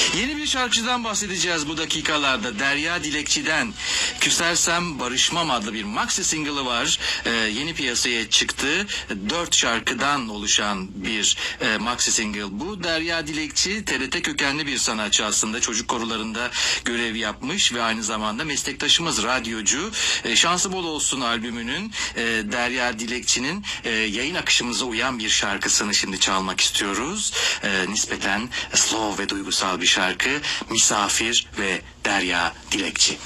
Yeni bir şarkıcıdan bahsedeceğiz bu dakikalarda. Derya Dilekçi'den Küsersem Barışmam adlı bir maxi single'ı var. Yeni piyasaya çıktı. 4 şarkıdan oluşan bir maxi single bu. Derya Dilekçi TRT kökenli bir sanatçı aslında. Çocuk korularında görev yapmış ve aynı zamanda meslektaşımız, radyocu. Şansı Bol Olsun albümünün Derya Dilekçi'nin yayın akışımıza uyan bir şarkısını şimdi çalmak istiyoruz. Nispeten slow ve duygusal bir şarkı. Misafir ve Derya Dilekçi.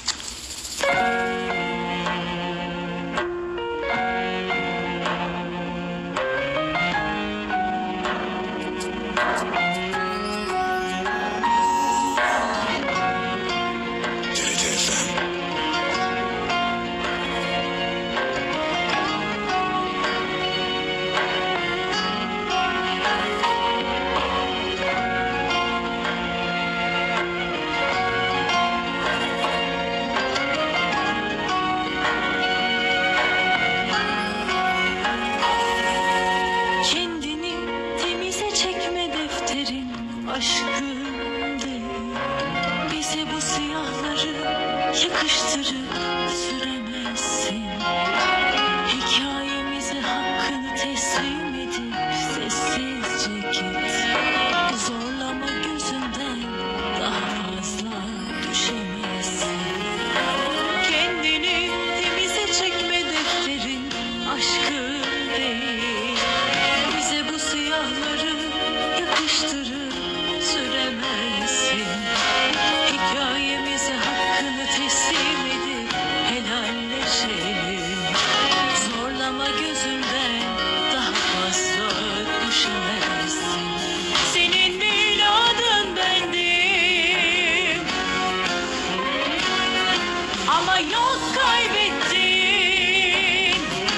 Aşkım değil, bize bu siyahları yakıştırıp süremezsin. Hikayemize hakkını teslim edip sessizce git. Zorlama gözünden daha fazla düşemezsin. Kendini temize çekme defterin, aşkım değil, bize bu siyahları yakıştırıp süremezsin. Hikayemize hakkını teslim edip helalleşelim. Zorlama gözümden daha fazla düşemezsin. Senin miladın bendim, ama yok kaybettin.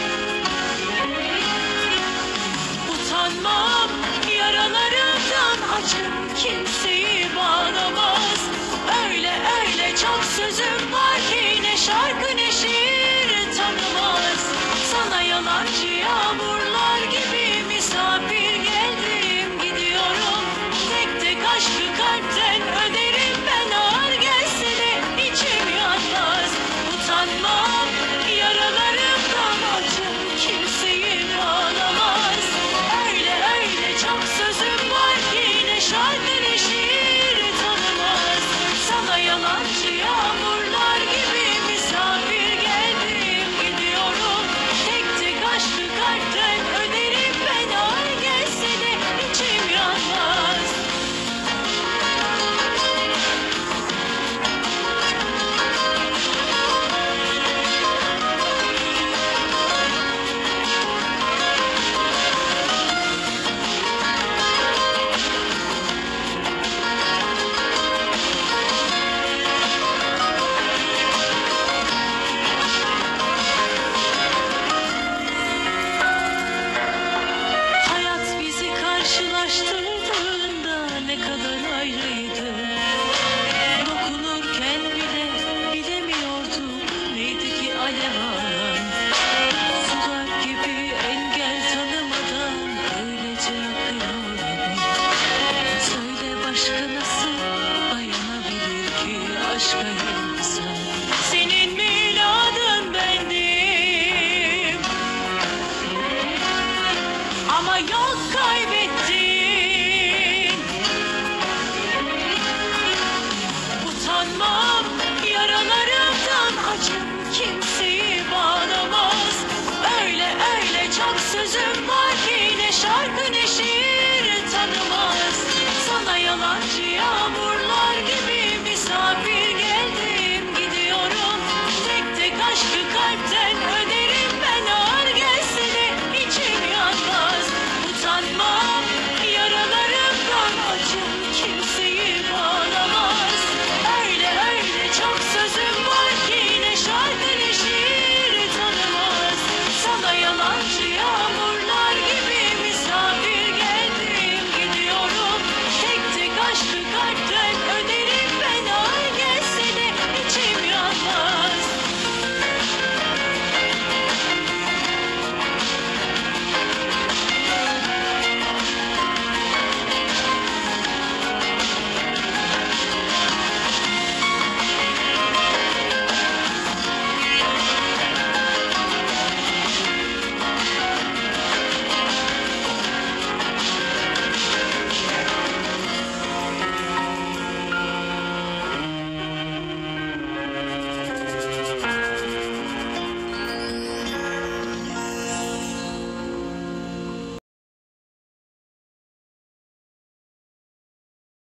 Utanmam yaralarımdan, acım kimseyi bağlamaz. Öyle çok sözüm var ki ne şarkı ne şiir tanımaz. Sana yalancı yağmurlar gibi misafir geldim gidiyorum. Tek tek aşkı kalpten öderim ben, ağır gelse de içim yanmaz. Utanmam yaralarımdan, acım kimseyi bağlamaz. Öyle çok sözüm var ki ne şarkı ne şiir tanımaz. Sana yalancı yağmurlar gibi misafir geldim gidiyorum. Tek tek aşkı kalpten öderim ben, ağır gelse de içim yanmaz. Hayat bizi karşılaştırdığında ne kadar ayrıydı. Dokunurken bile bilemiyorduk neydi ki alev alan. Sular gibi engel tanımadan öylece akıyorduk. Söyle başka nasıl dayanabilir ki aşka?